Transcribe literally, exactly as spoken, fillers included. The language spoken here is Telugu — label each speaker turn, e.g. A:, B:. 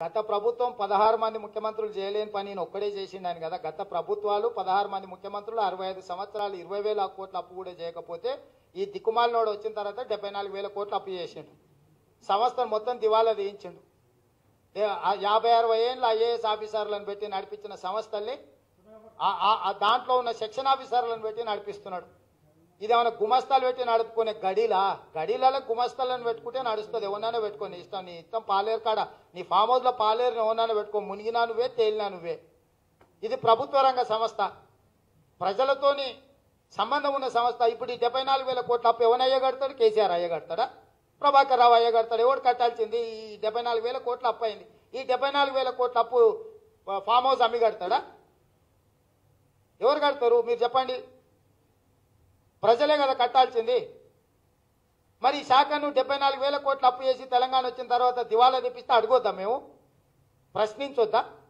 A: గత ప్రభుత్వం పదహారు మంది ముఖ్యమంత్రులు చేయలేని పని ఒక్కడే చేసిండని కదా. గత ప్రభుత్వాలు పదహారు మంది ముఖ్యమంత్రులు అరవై ఐదు సంవత్సరాలు ఇరవై వేల కోట్ల అప్పు కూడా చేయకపోతే ఈ దిక్కుమాలినోడు వచ్చిన తర్వాత డెబ్బై నాలుగు వేల కోట్ల అప్పు చేసిండు. సంస్థను మొత్తం దివాలా తీయించిండు. యాభై అరవై ఏళ్ళ ఐఏఎస్ ఆఫీసర్లను పెట్టి నడిపించిన సంస్థల్ని దాంట్లో ఉన్న సెక్షన్ ఆఫీసర్లను పెట్టి నడిపిస్తున్నాడు. ఇదేమన్నా గుమస్తాలు పెట్టి నడుపుకునే గడిలా గడిలలో గుమస్తాలను పెట్టుకుంటే నడుస్తుంది. ఎవరినైనా పెట్టుకొని ఇష్టం నీ ఇష్టం పాలేరు కాడ నీ ఫామ్ హౌస్లో పాలేరు ఎవరినైనా పెట్టుకో, మునిగినా నువ్వే తేలినా నువ్వే. ఇది ప్రభుత్వ రంగ సంస్థ, ప్రజలతోని సంబంధం ఉన్న సంస్థ. ఇప్పుడు ఈ డెబ్బై నాలుగు వేల కోట్ల అప్పు ఎవరు అయ్యగడతాడు? కేసీఆర్ అయ్యగడతాడా? ప్రభాకర్ రావు అయ్యగడతాడు? ఎవడు కట్టాల్సింది? ఈ డెబ్బై నాలుగు వేల కోట్ల అప్పు అయింది. ఈ డెబ్బై నాలుగు వేల కోట్ల అప్పు ఫామ్ హౌస్ అమ్మి కడతాడా? ఎవరు కడతారు మీరు చెప్పండి? ప్రజలే కదా కట్టాల్సింది. మరి ఈ శాఖను డెబ్బై నాలుగు వేల కోట్ల అప్పు చేసి తెలంగాణ వచ్చిన తర్వాత దివాలా తెప్పిస్తే అడగొద్దా? మేము ప్రశ్నించొద్దా?